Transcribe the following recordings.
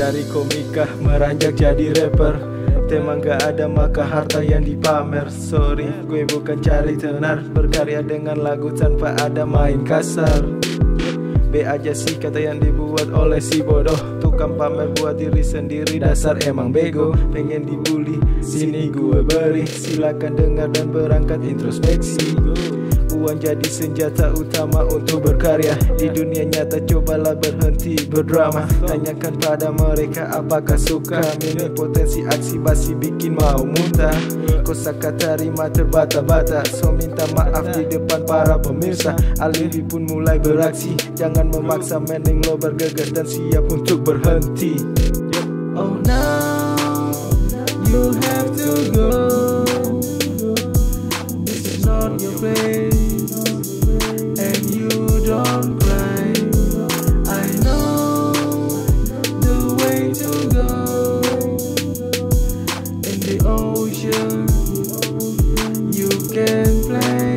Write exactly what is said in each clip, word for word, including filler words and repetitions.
dari komika meranjak jadi rapper. Temang gak ada maka harta yang dipamer. Sorry, gue bukan cari tenar, berkarya dengan lagu tanpa ada main kasar. B aja sih kata yang dibuat oleh si bodoh. Tukang pamer buat diri sendiri, dasar emang bego. Pengen dibully, sini gue beri. Silakan dengar dan berangkat introspeksi. Uang jadi senjata utama untuk berkarya. Di dunia nyata cobalah berhenti berdrama. Tanyakan pada mereka apakah suka. Minim potensi aksi basi bikin mau muntah. Kosakata rima terbata-bata. So minta maaf di depan para pemirsa. Alihi pun mulai beraksi. Jangan memaksa, mending lo bergegas dan siap untuk berhenti. Oh now you have to go. This is not your place. Don't cry, I know the way to go. In the ocean, you can play.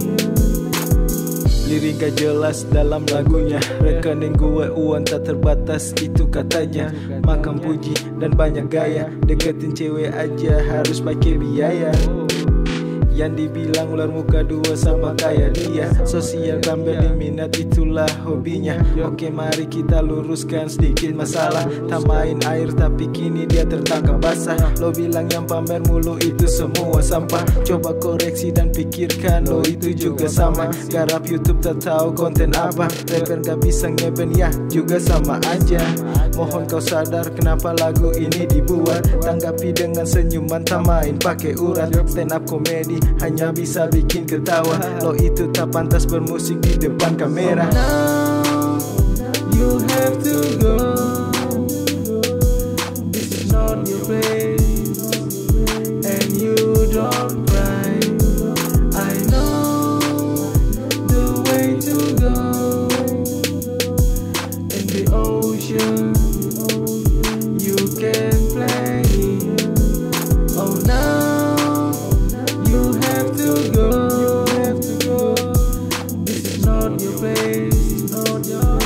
Lirik gak jelas dalam lagunya. Rekening gue uang tak terbatas, itu katanya. Makan puji dan banyak gaya. Deketin cewek aja harus pakai biaya. Yang dibilang ular muka dua sama kayak dia. Sosial gambar diminat itulah hobinya. Oke mari kita luruskan sedikit masalah. Tamain air tapi kini dia tertangkap basah. Lo bilang yang pamer mulu itu semua sampah. Coba koreksi dan pikirkan lo itu juga sama. Garap YouTube tak tahu konten apa. Rapper gak bisa ngeben ya juga sama aja. Mohon kau sadar kenapa lagu ini dibuat. Tanggapi dengan senyuman, tamain pakai urat. Stand up komedi hanya bisa bikin ketawa. Lo itu tak pantas bermusik di depan kamera. Now you have to go. This is not your place. And you don't cry. I know the way to go. In the ocean you can play. Oh now you have to go. This is not your place. Not your